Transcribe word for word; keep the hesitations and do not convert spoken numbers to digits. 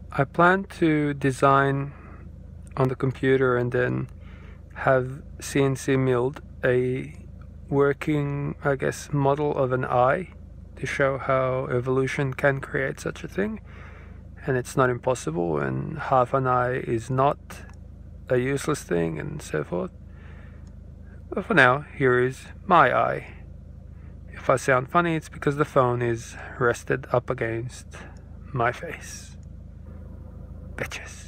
I plan to design on the computer and then have C N C milled a working, I guess, model of an eye to show how evolution can create such a thing. And it's not impossible, and half an eye is not a useless thing, and so forth. But for now, here is my eye. If I sound funny, it's because the phone is rested up against my face. Bitches.